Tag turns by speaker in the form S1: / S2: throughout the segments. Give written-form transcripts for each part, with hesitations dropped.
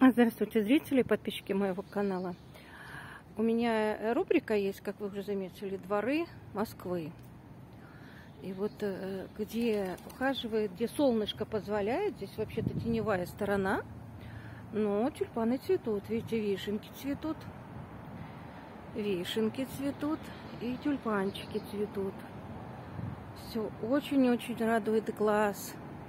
S1: Здравствуйте, зрители и подписчики моего канала. У меня рубрика есть, как вы уже заметили, «Дворы Москвы». И вот где ухаживает, где солнышко позволяет, здесь вообще-то теневая сторона, но тюльпаны цветут. Видите, вишенки цветут и тюльпанчики цветут. Все очень-очень радует глаз.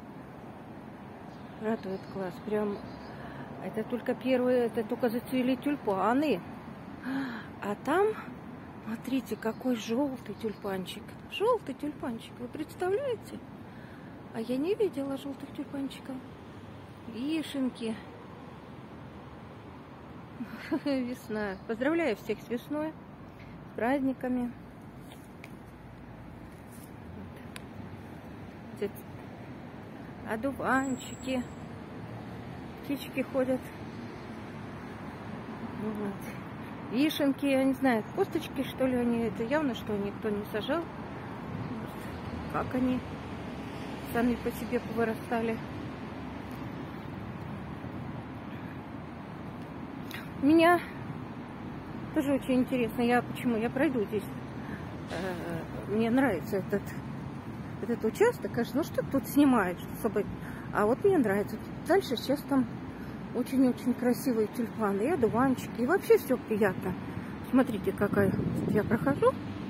S1: Радует глаз. Прям это только первые, это только зацвели тюльпаны. А там, смотрите, какой желтый тюльпанчик. Желтый тюльпанчик, вы представляете? А я не видела желтых тюльпанчиков. Вишенки. Весна. Поздравляю всех с весной, с праздниками. Вот. Одуванчики. Птички ходят. Вот. Вишенки, я не знаю, косточки, что ли, они. Это явно, что никто не сажал. Вот. Как они сами по себе повырастали. У меня тоже очень интересно. Почему? Я пройду здесь. Мне нравится этот участок. Конечно, ну что тут снимаешь? А вот мне нравится. Дальше сейчас там очень-очень красивые тюльпаны и одуванчики. И вообще все приятно. Смотрите, какая я прохожу.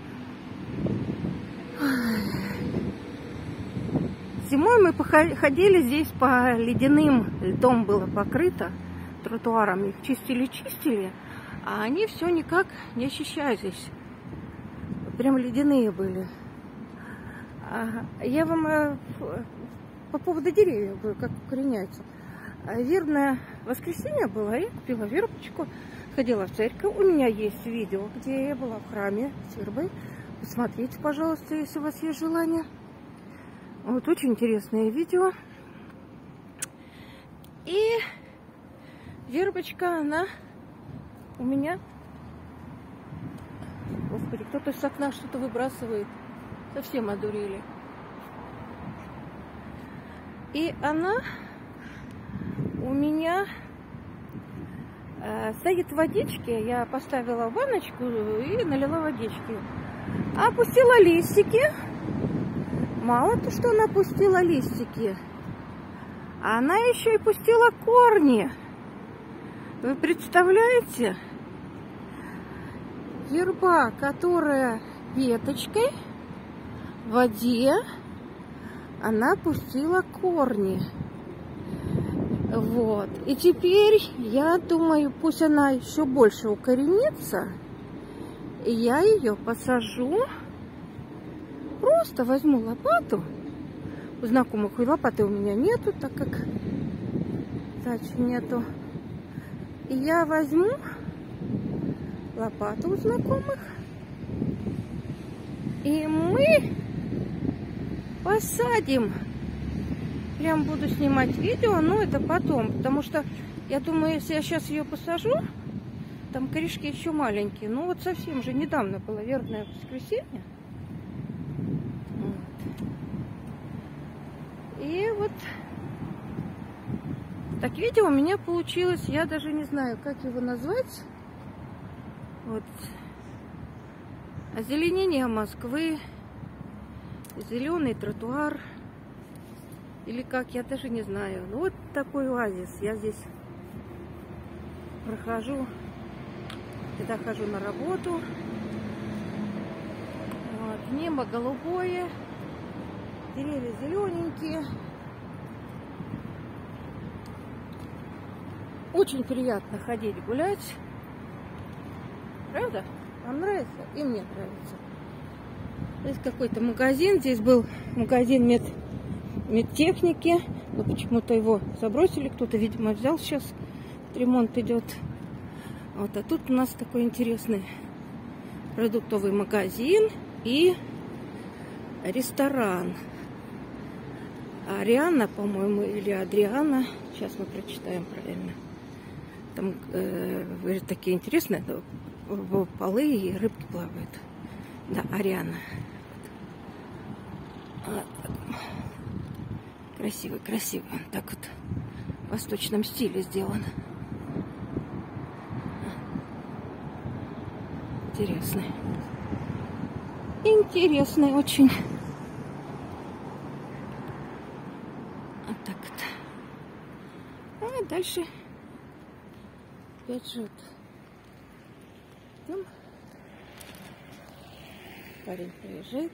S1: Зимой мы ходили здесь по ледяным льдом, было покрыто тротуаром. Их чистили, а они все никак не очищались. Прям ледяные были. Я вам по поводу деревьев говорю, как укореняются. Вербное воскресенье было, я купила вербочку, ходила в церковь. У меня есть видео, где я была в храме с вербой. Посмотрите, пожалуйста, если у вас есть желание. Вот очень интересное видео. И вербочка, она у меня... Господи, кто-то с окна что-то выбрасывает. Совсем одурели. И она у меня стоит в водичке. Я поставила в баночку и налила водички. Опустила листики. Мало то, что она пустила листики, она еще и пустила корни. Вы представляете? Верба, которая веточкой в воде, она пустила корни. Вот. И теперь я думаю, пусть она еще больше укоренится, и я ее посажу. Просто возьму лопату. У знакомых и лопаты у меня нету, так как дачи нету. И я возьму лопату у знакомых. И мы посадим. Прям буду снимать видео, но это потом. Потому что я думаю, если я сейчас ее посажу, там корешки еще маленькие. Ну вот совсем же недавно было вербное воскресенье. Вот. И вот так видео у меня получилось. Я даже не знаю, как его назвать. Вот. Озеленение Москвы. Зеленый тротуар. Или как, я даже не знаю. Ну, вот такой оазис. Я здесь прохожу, когда хожу на работу. Вот. Небо голубое. Деревья зелененькие. Очень приятно ходить, гулять. Правда? Вам нравится? И мне нравится. Здесь какой-то магазин. Здесь был магазин медтехники, но почему-то его забросили, кто-то, видимо, взял, сейчас ремонт идет. Вот, а тут у нас такой интересный продуктовый магазин и ресторан. Ариана, по-моему, или Адриана, сейчас мы прочитаем правильно. Там такие интересные полы и рыбки плавают. Да, Ариана. Красивый, красивый. Он так вот в восточном стиле сделан. интересный. Интересный очень. Вот так вот. А дальше опять же вот. Идем. Парень приезжает.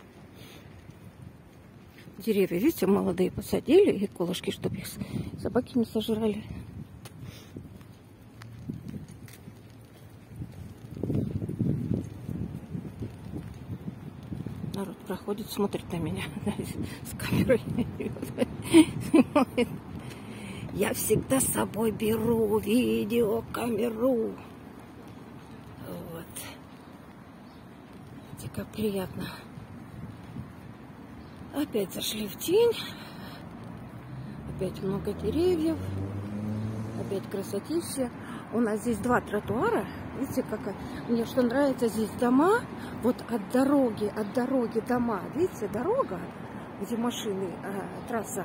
S1: Деревья, видите, молодые посадили, и колышки, чтобы их собаки не сожрали. Народ проходит, смотрит на меня с камерой. Я всегда с собой беру видеокамеру. Вот. Видите, как приятно. Опять зашли в тень. Опять много деревьев. Опять красотища. У нас здесь 2 тротуара. Видите, какая? Мне что нравится, здесь дома. Вот от дороги дома. Видите, дорога, где машины, трасса.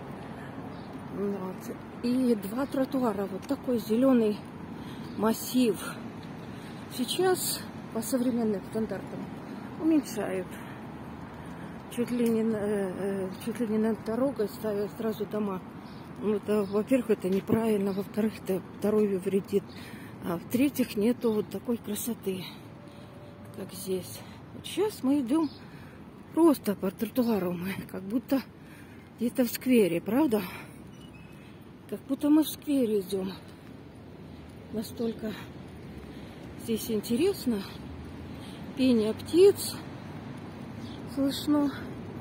S1: Вот. И 2 тротуара. Вот такой зеленый массив. Сейчас по современным стандартам уменьшают. Чуть ли не над дорогой ставят сразу дома. Ну, это, во-первых, это неправильно, во-вторых, это здоровью вредит. А в-третьих, нету вот такой красоты, как здесь. Вот сейчас мы идем просто по тротуару, мы как будто где-то в сквере, правда? Как будто мы в сквере идем. Настолько здесь интересно. Пение птиц слышно.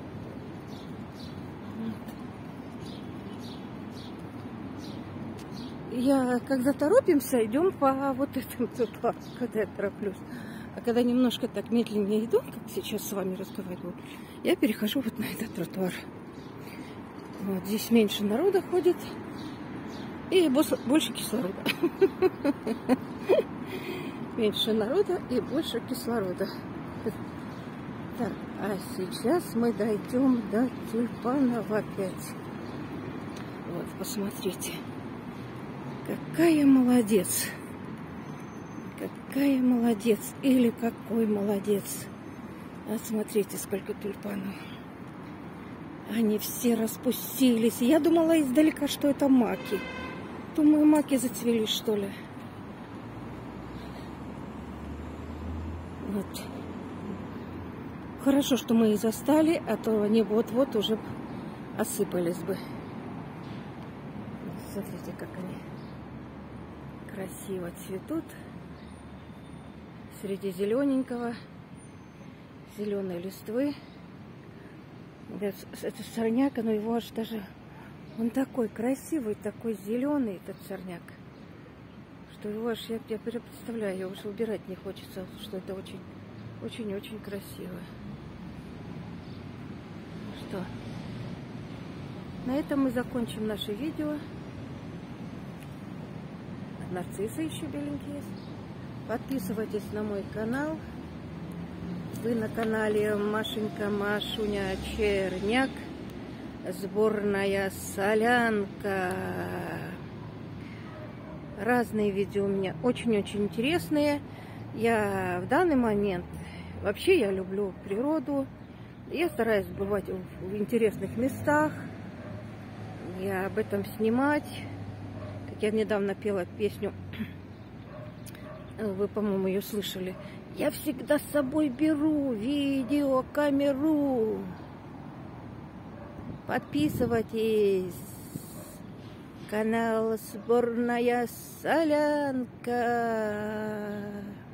S1: Я, когда торопимся, идем по вот этому тротуару, когда я тороплюсь. А когда немножко так медленнее иду, как сейчас с вами разговариваю, я перехожу вот на этот тротуар. Вот здесь меньше народа ходит и больше кислорода. Меньше народа и больше кислорода. Так, а сейчас мы дойдем до тюльпанов опять. Вот, посмотрите. Какая молодец. Какая молодец. Или какой молодец. Вот смотрите, сколько тюльпанов. Они все распустились. Я думала издалека, что это маки. Думаю, маки зацвели, что ли. Вот. Хорошо, что мы их застали, а то они вот-вот уже осыпались бы. Смотрите, как они красиво цветут. Среди зелененького, зеленой листвы. Это сорняк, но его аж даже... Он такой красивый, такой зеленый, этот сорняк, что его аж, я представляю, его уже убирать не хочется, что это очень-очень красиво. Что? На этом мы закончим наше видео. Нарциссы еще беленькие есть. Подписывайтесь на мой канал. Вы на канале Машенька Машуня Черняк. Сборная солянка. Разные видео у меня очень-очень интересные. Я в данный момент, вообще я люблю природу. Я стараюсь бывать в интересных местах. Я об этом снимать. Как я недавно пела песню, вы, по-моему, ее слышали. Я всегда с собой беру видеокамеру. Подписывайтесь. Канал Сборная Солянка.